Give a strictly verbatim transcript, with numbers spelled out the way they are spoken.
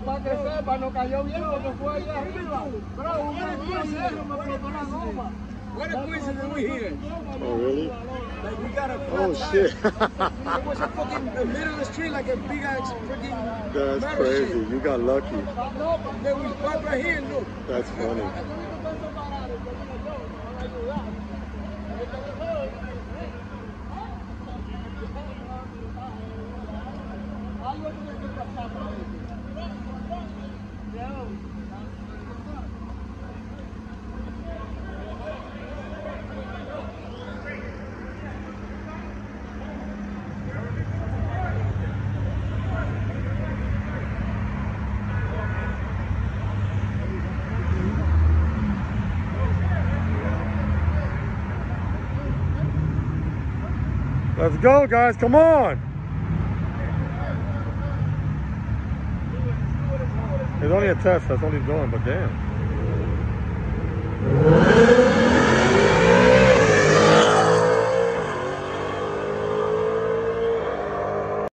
para que sepa, no cayó bien porque fue allá arriba. Pero un vecino me explotó la goma. What a coincidence we here. Oh, really? Like we got a flat Oh, tire. shit. It was a fucking in the middle of the street like a big ass freaking That's metal crazy. shit. You got lucky. No, they was right right here, look. That's funny. Let's go, guys. Come on. It's only a test. That's all he's doing, but damn.